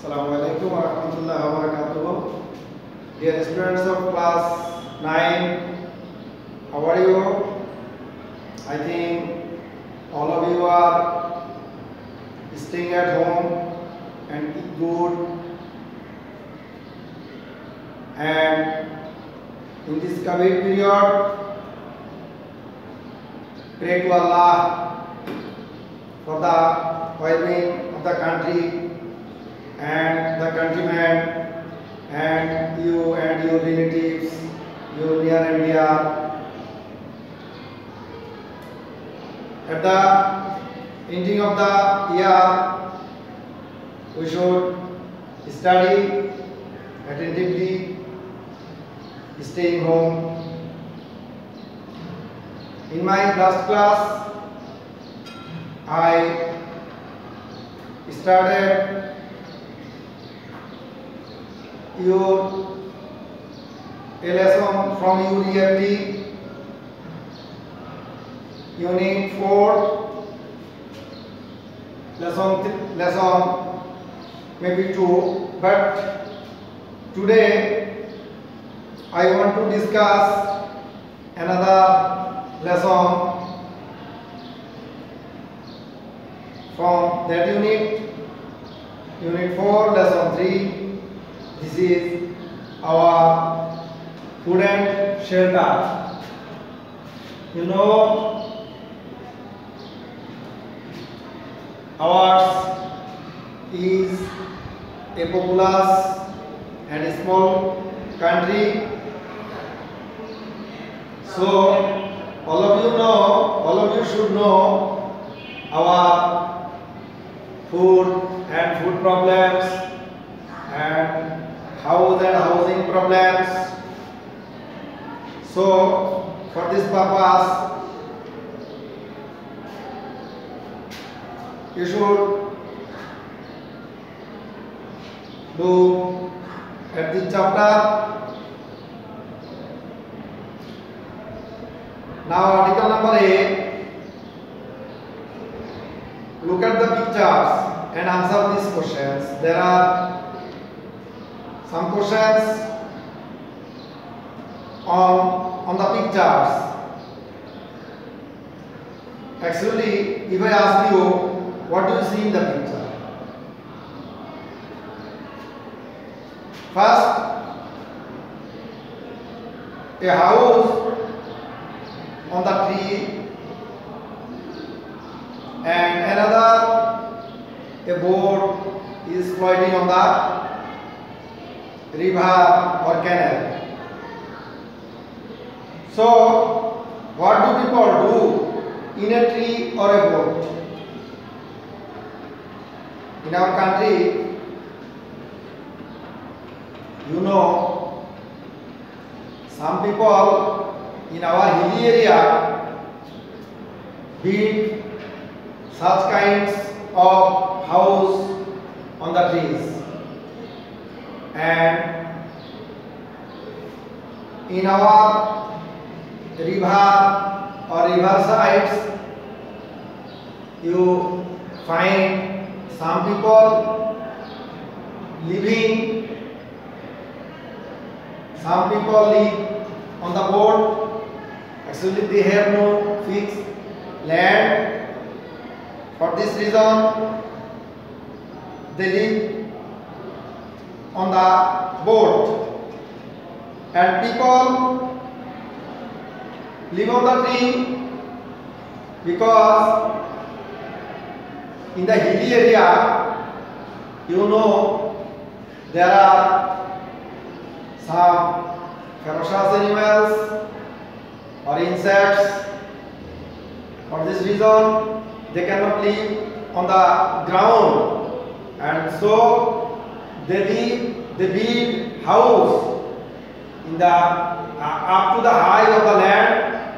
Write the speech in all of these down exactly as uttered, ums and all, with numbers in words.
Assalamualaikum warahmatullahi wabarakatuh. Dear students of class nine, how are you? I think all of you are staying at home and eat good. And in this COVID period, pray to Allah for the well-being of the country and the countrymen and you and your relatives, your near and dear. At the ending of the year, we should study attentively, staying home. In my last class, I started your a lesson from U E F T unit four, lesson lesson maybe two, but today I want to discuss another lesson from that unit, unit four, lesson three. This is our food and shelter. You know, ours is a populous and a small country. So, all of you know, all of you should know our food and food problems and house and housing problems. So, for this purpose, you should look at this chapter. Now, article number eight. Look at the pictures and answer these questions. There are some questions on on the pictures. Actually, if I ask you, what do you see in the picture? First, a house on the tree, and another a boat is floating on the river or canal. So, what do people do in a tree or a boat? In our country, you know, some people in our hilly area build such kinds of house on the trees. And in our river or river sides, you find some people living, some people live on the boat. Actually, they have no fixed land. For this reason, they live on the boat, and people live on the tree because in the hilly area, you know, there are some ferocious animals or insects. For this reason, they cannot live on the ground, and so they live, they build house in the uh, up to the height of the land.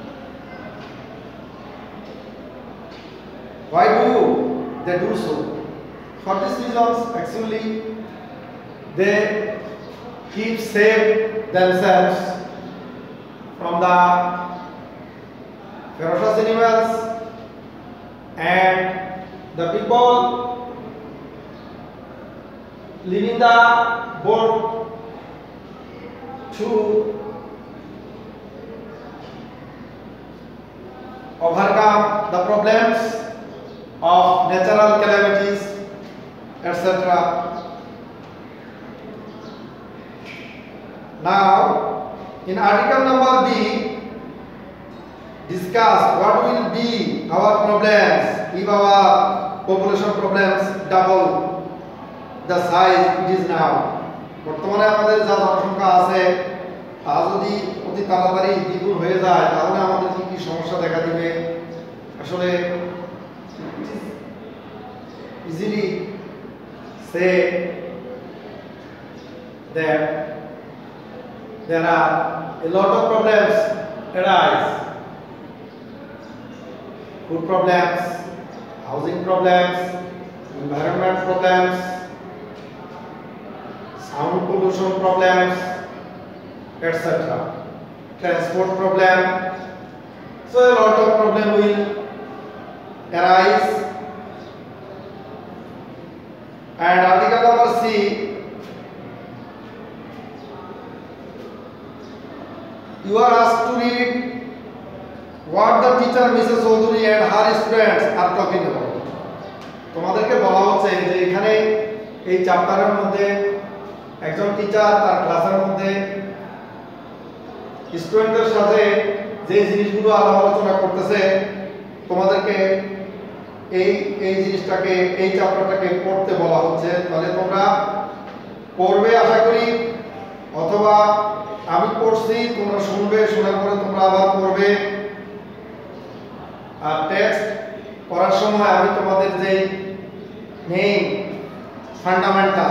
Why do they do so? For these reasons, actually, they keep safe themselves from the ferocious animals, and the people leaving the board to overcome the problems of natural calamities, et cetera. Now, in article number B, discuss what will be our problems if our population problems double the size it is now. বর্তমানে আমাদের যা জনসংখ্যা আছে তা যদি অতি তাড়াতাড়ি দ্বিগুণ হয়ে যায় তাহলে আমাদের কি কি সমস্যা দেখা দিবে। আসলে easily say that there are a lot of problems arise. Food problems, housing problems, environment problems, sound pollution problems, et cetera. Transport problem. So a lot of problem will arise. And article number C, you are asked to read what the teacher Missus Chaudhary and her students are talking about. তোমাদেরকে বলা হচ্ছে যে এখানে এই চ্যাপ্টারের মধ্যে একজন teacher তার ক্লাসের মধ্যে স্টুডেন্টদের সাথে যে জিনিসগুলো আলাপ আলোচনা করতেছে তোমাদেরকে এই এই জিনিসটাকে এই চ্যাপ্টারটাকে পড়তে বলা হচ্ছে। তাহলে তোমরা পড়বে আশা করি, অথবা আমি পড়ছি তোমরা শুনবে, শোনার পরে তোমরা আবার পড়বে। আর টেক্সট পড়ার সময় আমি তোমাদের যে মেইন ফান্ডামেন্টাল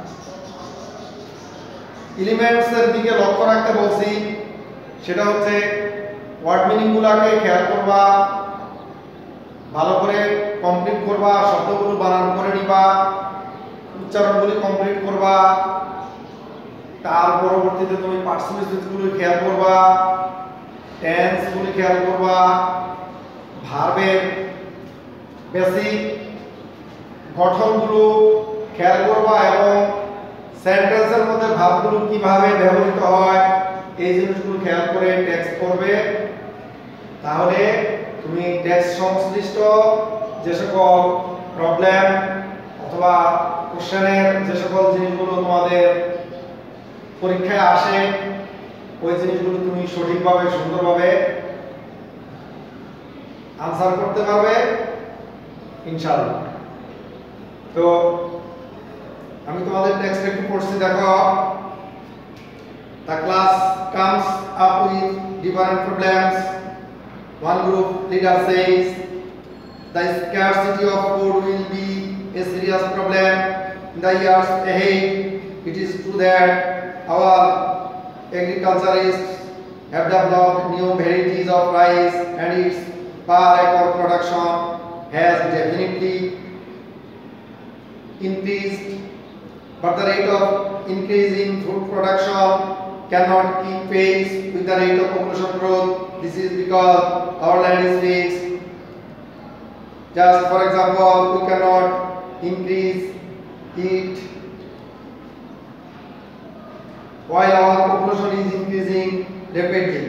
এলিমেন্টস এর দিকে লক্ষ্য রাখতে বলছি। সেটা হচ্ছে ওয়ার্ড মিনিংগুলোকে খেয়াল করবা, ভালো করে কমপ্লিট করবা, শব্দগুলো বানান করে নিবা, উচ্চারণগুলি কমপ্লিট করবা। তার পরবর্তীতে তুমি পার্সোনালিটিগুলো খেয়াল করবা, টেন্সগুলি খেয়াল করবা, ভার্বের বেসিক গঠনগুলো খেয়াল করবা এবং সেন্টেন্সের মধ্যে ভাবগুলো কিভাবে ব্যবহৃত হয় এই জিনিসগুলো খেয়াল করে টেক্সট করবে। তাহলে তুমি টেক্সট সংশ্লিষ্ট যে সকল প্রবলেম অথবা কোশ্চেনের যে সকল জিনিসগুলো তোমাদের পরীক্ষায় আসে ওই জিনিসগুলো তুমি সঠিকভাবে সুন্দরভাবে আনসার করতে পারবে ইনশাআল্লাহ। তো আমি তোমাদের টেক্সট একটু পড়ছি, দেখো। The class comes up with different problems. One group leader says the scarcity of food will be a serious problem in the years ahead. It is true that our agriculturists have developed new varieties of rice and its per acre production has definitely increased, but the rate of increase in food production cannot keep pace with the rate of population growth. This is because our land is fixed. Just for example, we cannot increase it while our population is increasing rapidly.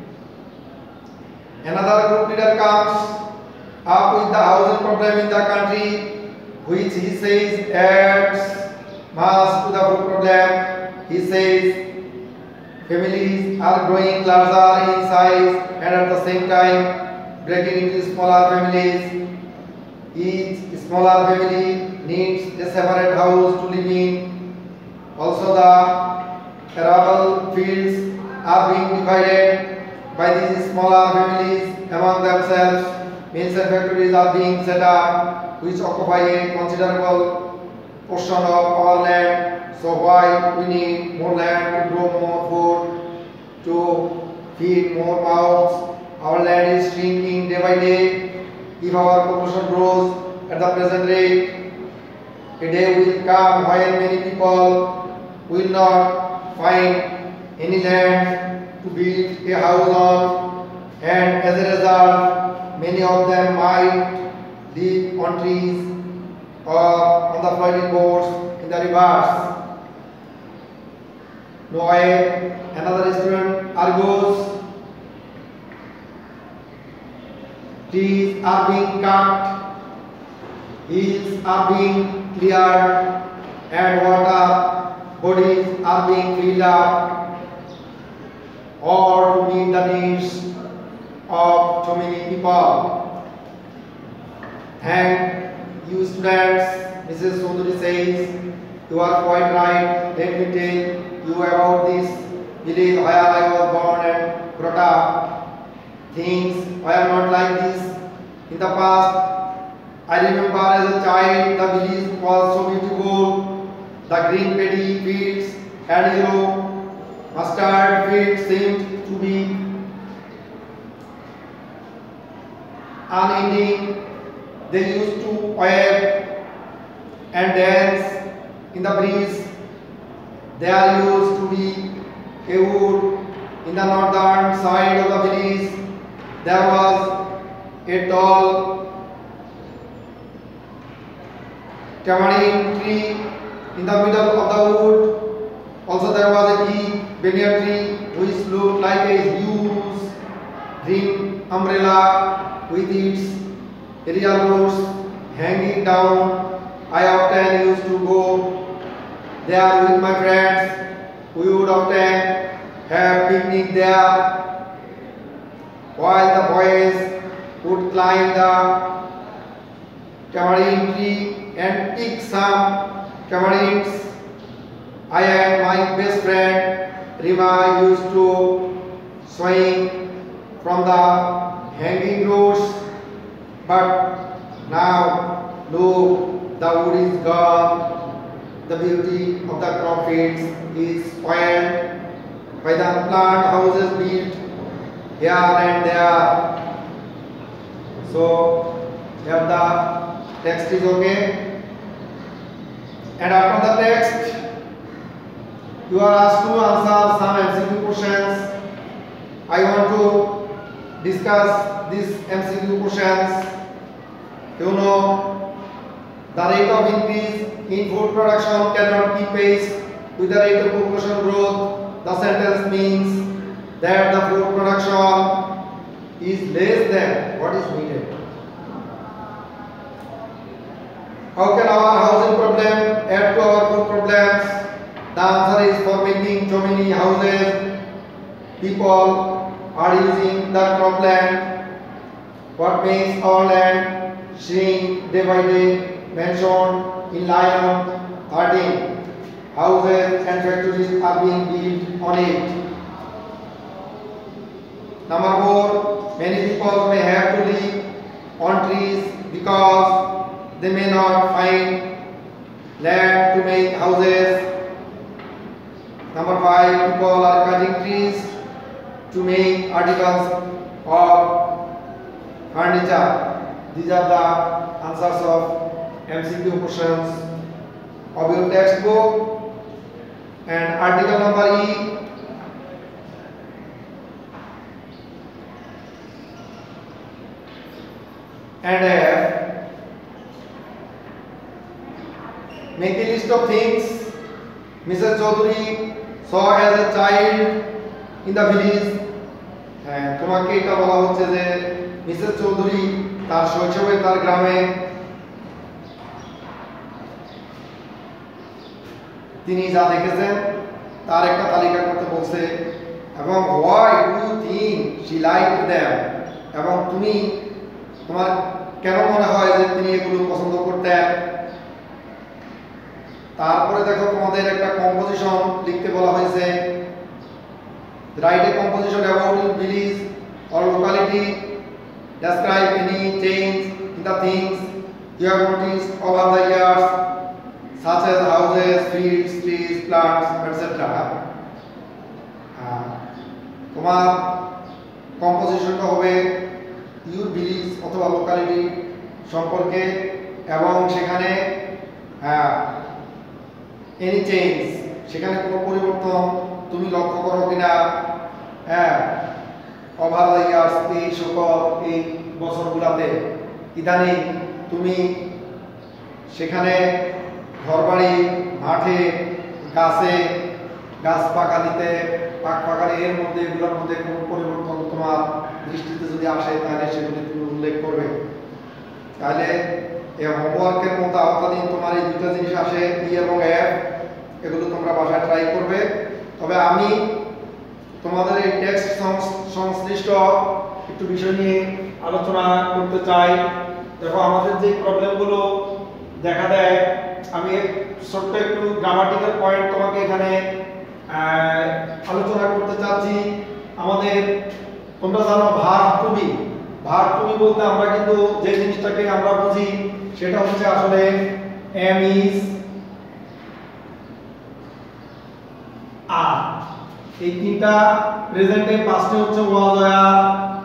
Another group leader comes up with the housing problem in the country, which he says adds mass to the food problem. He says families are growing larger in size and at the same time breaking into smaller families. Each smaller family needs a separate house to live in. Also, the arable fields are being divided by these smaller families among themselves. Mills and factories are being set up, which occupy a considerable portion of our land. So while we need more land to grow more food, to feed more mouths, our land is shrinking day by day. If our population grows at the present rate, a day will come when many people will not find any land to build a house on, and as a result, many of them might live on trees or on the floating boards in the reverse. No way. Another student argues. Trees are being cut, hills are being cleared, and water bodies are being filled up, or to meet the needs of too many people. Thank you, students. Missus Sundari says, you are quite right. Let me tell you about this village where I was born and brought up. Things were not like this in the past. I remember as a child the village was so beautiful. The green paddy fields and yellow mustard fields seemed to be unending. They used to wave and dance in the breeze. There used to be a wood in the northern side of the village. There was a tall tamarind tree in the middle of the wood. Also there was a big banyan tree which looked like a huge green umbrella with its aerial roots hanging down. I often used to go there with my friends. We would often have picnic there, while the boys would climb the tamarind tree and pick some tamarinds. I and my best friend Rima used to swing from the hanging roots, but now look, the wood is gone. The beauty of the crop fields is spoiled by the plant houses built here and there. So here the text is okay, and after the text you are asked to answer some M C Q questions. I want to discuss these M C Q questions. You know, the rate of increase in food production cannot keep pace with the rate of population growth. The sentence means that the food production is less than what is needed. How can our housing problem add to our food problems? The answer is for making too many houses. People are using the cropland. What makes our land shrink day by day? Mentioned in line thirteen. Houses and factories are being built on it. Number four, many people may have to live on trees because they may not find land to make houses. Number five, people are cutting trees to make articles of furniture. These are the answers of M C Q questions of your textbook. And article number E. And F. Make a list of things Missus Chaudhary saw as a child in the village. And তোমাকে এটা বলা হচ্ছে যে Mrs Chowdhury তার শৈশবে তার গ্রামে তিনি যা দেখেছেন তার একটা তালিকা করতে বলছে, এবং why do you think she liked them, এবং তুমি তোমার কেন মনে হয় যে তিনি এগুলো পছন্দ করতেন। তারপরে দেখো তোমাদের একটা কম্পোজিশন লিখতে বলা হয়েছে। Write a composition about your village or locality. Describe any change in the things you have noticed over the years, such as houses, fields, trees, plants, et cetera. তোমার কম্পোজিশনটা হবে ইউর ভিলেজ অথবা locality সম্পর্কে, এবং সেখানে any change, সেখানে কোনো পরিবর্তন তুমি লক্ষ্য করো কিনা। হ্যাঁ, ওভার দ্য ইয়ার্স, এই সকল এই বছরগুলোতে ইদানিং তুমি সেখানে ঘরবাড়ি, মাঠে, গাছে, গাছ পাকালিতে, পাক পাকালি, এর মধ্যে এগুলোর মধ্যে কোনো পরিবর্তন তোমার দৃষ্টিতে যদি আসে তাহলে সেগুলি তুমি উল্লেখ করবে। তাহলে এই হোমওয়ার্কের মধ্যে আওতাধীন তোমার এই দুটো জিনিস আসে, ই এবং এফ, এগুলো তোমরা বাসায় ট্রাই করবে। তবে আমি তোমাদের এই টেক্সট সংশ্লিষ্ট একটু বিষয় নিয়ে আলোচনা করতে চাই। দেখো আমাদের যে প্রবলেমগুলো দেখা দেয়, আমি ছোট্ট একটু গ্রামাটিক্যাল পয়েন্ট তোমাকে এখানে আলোচনা করতে চাচ্ছি। আমাদের তোমরা জানো verb to be, verb to be বলতে আমরা কিন্তু যে জিনিসটাকে আমরা বুঝি সেটা হচ্ছে আসলে এম ইজ আর, এই তিনটা প্রেজেন্টে পাস্টে হচ্ছে ওয়াজ আর,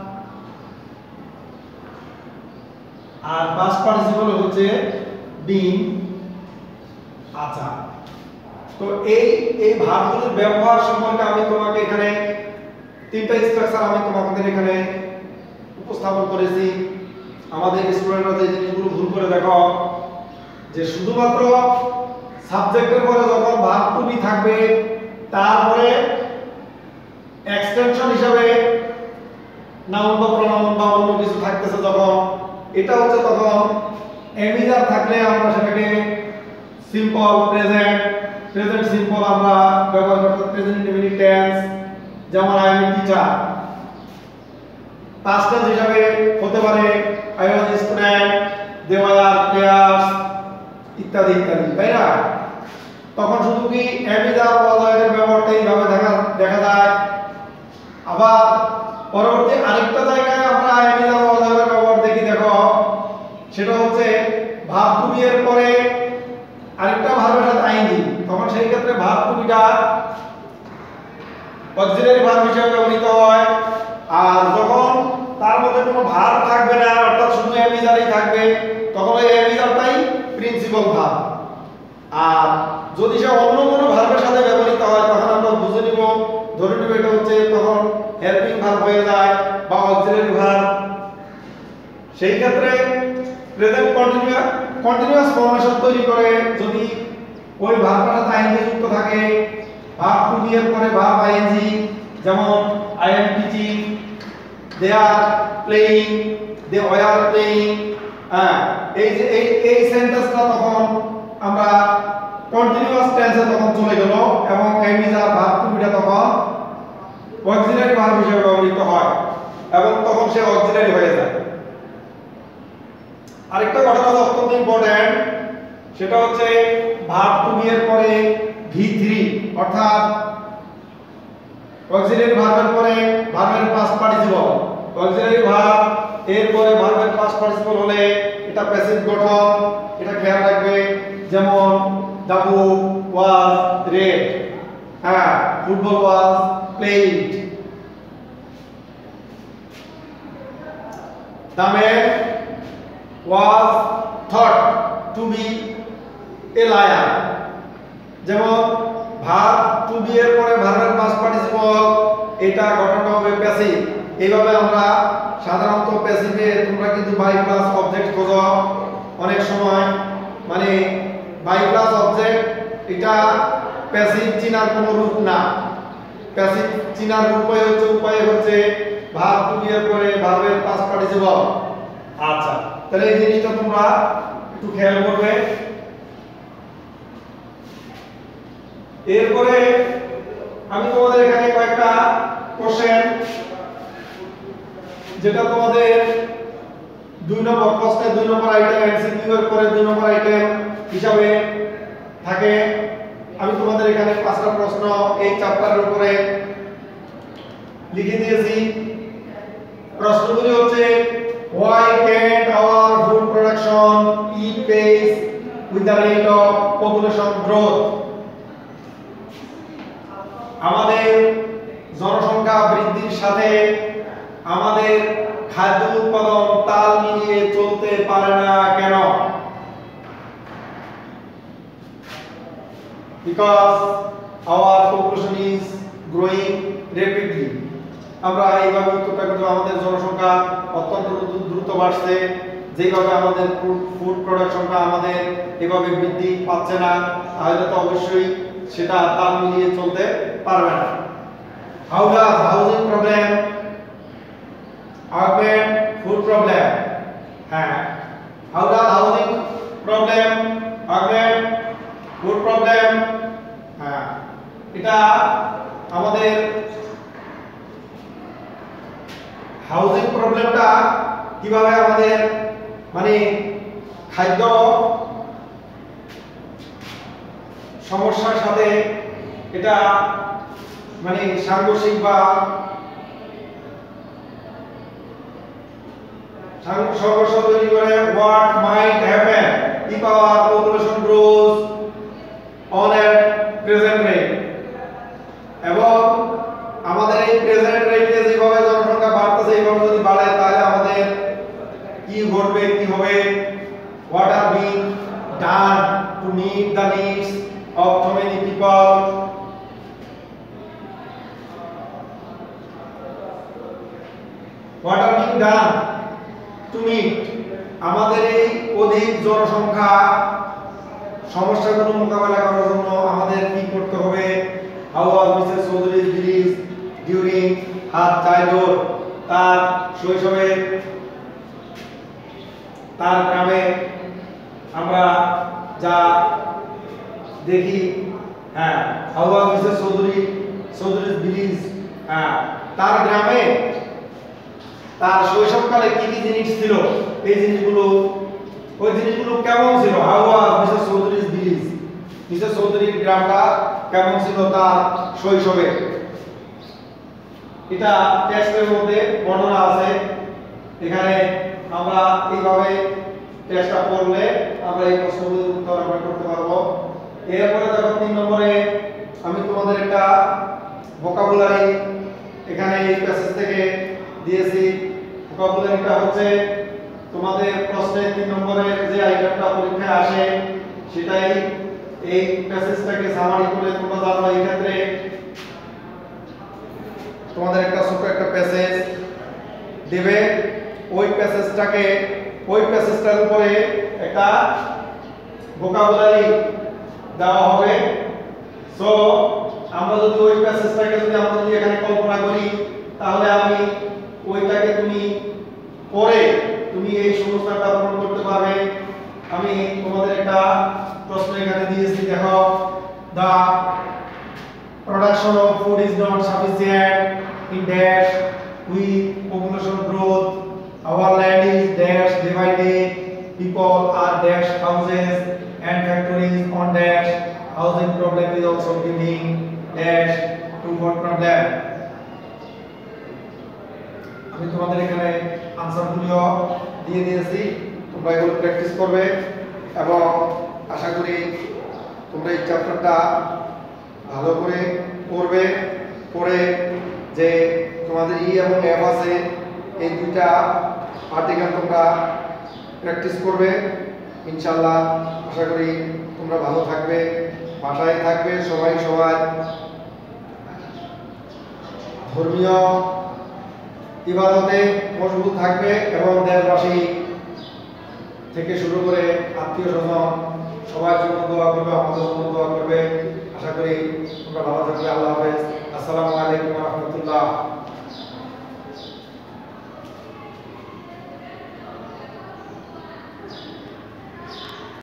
আর পাস্ট পার্টিসিপল হচ্ছে বিং আচ্ছা। তো এই এই ভার্বগুলোর ব্যবহার সম্পর্কে আমি তোমাকে এখানে তিনটা স্ট্রাকচার আমি তোমাদের এখানে উপস্থাপন করেছি। আমাদের স্টুডেন্টরা যে জিনিসগুলো ভুল করে দেখো যে শুধুমাত্র সাবজেক্টের পরে যখন ভার্ব টু বি থাকবে তারপরে এক্সটেনশন হিসাবে নাউন বা প্রোনাউন বা অন্য কিছু থাকতেছে যখন, এটা হচ্ছে তখন এমিজার থাকলে আমরা সেটাকে সিম্পল প্রেজেন্ট, প্রেজেন্ট সিম্পল আমরা ব্যবহার করতে, প্রেজেন্ট ইনডিফিনিট টেন্স, যেমন I am teacher. Past tense হিসাবে হতে পারে I was student, they were players ইত্যাদি ইত্যাদি, তাই না? তখন শুধু কি এমিজার ওয়াজ এর ব্যবহারটা এইভাবে দেখা দেখা যায়। আবার পরবর্তী আরেকটা জায়গায় আমরা এমিজার ওয়াজ এর ব্যবহার দেখি, দেখো সেটা হচ্ছে ভার্ব টু বি এর পরে আরেকটা ভার্বের সাথে আইএনজি, তখন সেই ক্ষেত্রে ভার্ব টু বিটা অক্সিলারি ভার্ব হিসেবে ব্যবহৃত হয়। আর যখন তার মধ্যে কোনো ভার্ব থাকবে না, অর্থাৎ শুধু এমিজারই থাকবে, তখন ওই এমিজারটাই প্রিন্সিপাল ভার্ব। আর যদি সে অন্য কোনো ভার্বের সাথে ব্যবহৃত হয় তখন আমরা বুঝে নিব, ধরে নিব এটা হচ্ছে তখন হেল্পিং ভার্ব হয়ে যায় বা অক্সিলারি ভার্ব। সেই ক্ষেত্রে প্রেজেন্ট কন্টিনিউয়াস কন্টিনিউয়াস ফর্মেশন তৈরি করে যদি ওই ভার্বটার সাথে আইএনজি যুক্ত থাকে, ভার্ব টু বি এর পরে ভার্ব আইএনজি, যেমন I am teaching, they are playing, they were playing, হ্যাঁ এই যে এই এই সেন্টেন্সটা তখন আমরা কন্টিনিউয়াস টেন্সে তখন চলে গেল এবং এমিজার ভার্ব টু বিটা তখন অক্সিলারি ভার্ব হিসেবে ব্যবহৃত হয় এবং তখন সে অক্সিলারি হয়ে যায়। আরেকটা ঘটনা অত্যন্ত ইম্পর্টেন্ট, সেটা হচ্ছে ভার্ব টু বি এর পরে ভি থ্রি, অর্থাৎ অক্সিলারি ভার্বের পরে ভার্বের পাস্ট পার্টিসিপল। অক্সিলারি ভার্ব এর পরে ভার্বের পাস্ট পার্টিসিপল হলে এটা প্যাসিভ গঠন, এটা খেয়াল রাখবে। যেমন দ্য বুক ওয়াজ রেড, হ্যাঁ football was played, the man was thought to be a liar। যেমন ভার্ব টু বি এর পরে ভার্বের পাস্ট পার্টিসিপল, এটা গঠনটা হবে প্যাসিভ। এইভাবে আমরা সাধারণত প্যাসিভে তোমরা কিন্তু বাই প্লাস অবজেক্ট খোঁজো অনেক সময়, মানে বাই প্লাস অবজেক্ট, এটা প্যাসিভ চিনার কোনো রূপ না। প্যাসিভ চিনার উপায় হচ্ছে উপায় হচ্ছে ভার্ব টু বি এর পরে ভার্বের পাস্ট পার্টিসিপল। আচ্ছা, তাহলে এই জিনিসটা তোমরা একটু খেয়াল করবে। এরপরে আমি তোমাদের এখানে কয়েকটা কোশ্চেন, যেটা তোমাদের দুই নম্বর প্রশ্নে দুই নম্বর আইটেম, এমসিকিউ এর পরে দুই নম্বর আইটেম হিসাবে থাকে। আমি তোমাদের এখানে পাঁচটা প্রশ্ন এই চ্যাপ্টারের উপরে লিখে দিয়েছি। প্রশ্নগুলি হচ্ছে why can't our food production keep pace with the rate of population growth? আমাদের জনসংখ্যা বৃদ্ধির সাথে আমাদের খাদ্য উৎপাদন তাল মিলিয়ে চলতে পারে না কেন? Because our population is growing rapidly. আমরা এইভাবে উত্তরটা কিন্তু আমাদের জনসংখ্যা অত্যন্ত দ্রুত বাড়ছে, যেভাবে আমাদের ফুড প্রোডাকশনটা আমাদের এভাবে বৃদ্ধি পাচ্ছে না, তাহলে তো অবশ্যই সেটা তাল মিলিয়ে চলতে পারবে না। How does housing problem augment food problem? হ্যাঁ, how does housing problem augment food problem? হ্যাঁ, এটা আমাদের হাউজিং প্রবলেমটা কিভাবে আমাদের মানে খাদ্য সমস্যার সাথে এটা মানে সাংঘর্ষিক বা সংঘর্ষ তৈরি করে। What might happen if our population grows on a present rate? এবং আমাদের এই প্রেজেন্ট রেটে যেভাবে জনসংখ্যা বাড়তেছে এইভাবে যদি বাড়ে তাহলে আমাদের কি ঘটবে, কি হবে? What are being done to meet the needs of so many people? What are being done to meet, আমাদের এই অধিক জনসংখ্যা সমস্যাগুলো মোকাবেলা করার জন্য আমাদের কি করতে হবে? How was Mrs Chowdhury's village during her childhood? তার শৈশবে তার গ্রামে আমরা যা দেখি, হ্যাঁ, how was Mrs Chowdhury Chowdhury's village, হ্যাঁ, তার গ্রামে তার শৈশবকালে কি কি জিনিস ছিল, এই জিনিসগুলো ওই জিনিসগুলো কেমন ছিল? How was Mrs Chowdhury's village, Mrs চৌধুরীর গ্রামটা কেমন ছিল তার শৈশবে? এটা টেক্সটের মধ্যে বর্ণনা আছে। এখানে আমরা এইভাবে টেক্সটটা পড়লে আমরা এই প্রশ্নগুলোর উত্তর আমরা করতে পারবো। এরপরে দেখো তিন নম্বরে আমি তোমাদের একটা ভোকাবুলারি এখানে এই প্যাসেজ থেকে দিয়েছি। ভোকাবুলারিটা হচ্ছে তোমাদের প্রশ্নে তিন নম্বরের যে আইটেমটা পরীক্ষায় আসে সেটাই এই প্যাসেজটাকে সামারি করে তোমরা জানো। এই ক্ষেত্রে তোমাদের একটা ছোট একটা প্যাসেজ দেবে, ওই প্যাসেজটাকে ওই প্যাসেজটার উপরে একটা ভোকাবুলারি দেওয়া হবে। সো আমরা যদি ওই প্যাসেজটাকে যদি আমরা যদি এখানে কল্পনা করি তাহলে আমি ওইটাকে তুমি পড়ে তুমি এই সমস্যাটা পূরণ করতে পারবে। আমি তোমাদের একটা প্রশ্ন এখানে দিয়েছি, দেখো, দা production of food is not sufficient in dash with population growth, our land is dash day by day, people are dash houses and factories on dash, housing problem is also giving dash to what problem? আমি তোমাদের এখানে আনসারগুলো দিয়ে দিয়েছি, তোমরা এগুলো practice করবে এবং আশা করি তোমরা এই চ্যাপ্টারটা ভালো করে পড়বে। পড়ে যে তোমাদের ই এবং এফ আছে এই দুইটা আর্টিকেল তোমরা প্র্যাকটিস করবে। ইনশাআল্লাহ আশা করি তোমরা ভালো থাকবে, বাসায় থাকবে, সবাই সবাই ধর্মীয় ইবাদতে মজবুত থাকবে এবং দেশবাসী থেকে শুরু করে আত্মীয় স্বজন সবার জন্য দোয়া করবে, আমাদের জন্য দোয়া করবে। আশা করি তোমরা ভালো থাকবে। আল্লাহ হাফেজ। আসসালামু আলাইকুম ওয়া রাহমাতুল্লাহ।